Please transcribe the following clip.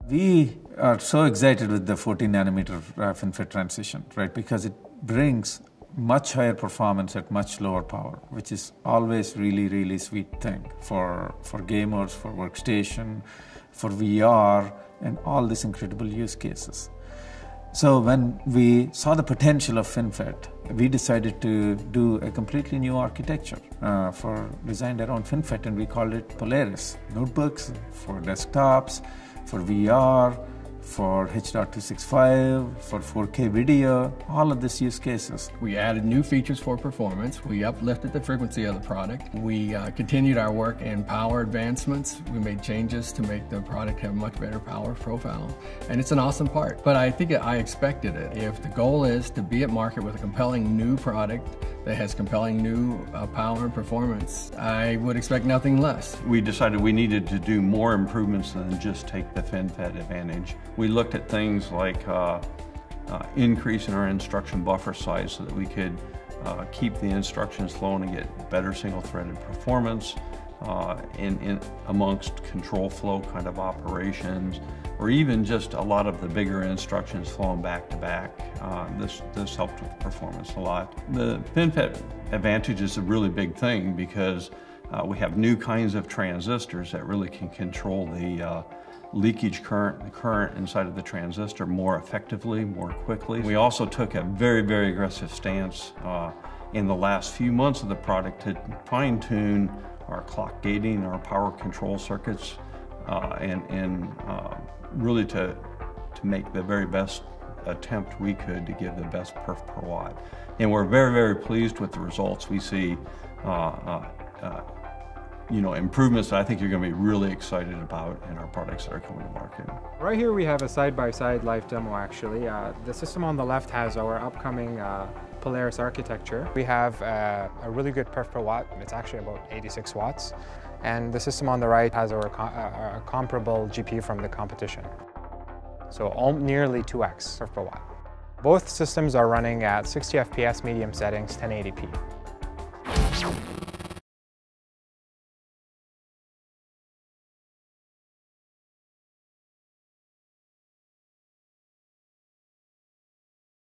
We are so excited with the 14 nanometer FinFET transition, right? Because it brings much higher performance at much lower power, which is always really, really sweet thing for gamers, for workstation, for VR, and all these incredible use cases. So when we saw the potential of FinFET, we decided to do a completely new architecture designed around FinFET, and we called it Polaris. Notebooks, for desktops, for VR, for H.265, for 4K video, all of these use cases. We added new features for performance. We uplifted the frequency of the product. We continued our work in power advancements. We made changes to make the product have much better power profile. And it's an awesome part. But I think I expected it. If the goal is to be at market with a compelling new product that has compelling new power and performance, I would expect nothing less. We decided we needed to do more improvements than just take the FinFET advantage. We looked at things like increasing our instruction buffer size so that we could keep the instructions flowing and get better single-threaded performance amongst control flow kind of operations, or even just a lot of the bigger instructions flowing back to back. This helped with performance a lot. The FinFET advantage is a really big thing because we have new kinds of transistors that really can control the leakage current, the current inside of the transistor more effectively, more quickly. We also took a very, very aggressive stance in the last few months of the product to fine-tune our clock gating, our power control circuits, and really to make the very best attempt we could to give the best perf per watt. And we're very, very pleased with the results. We see improvements that I think you're going to be really excited about in our products that are coming to market. Right here we have a side-by-side live demo actually. The system on the left has our upcoming Polaris architecture. We have a really good perf per watt. It's actually about 86 watts. And the system on the right has our comparable GPU from the competition. So nearly 2x perf per watt. Both systems are running at 60 FPS medium settings, 1080p.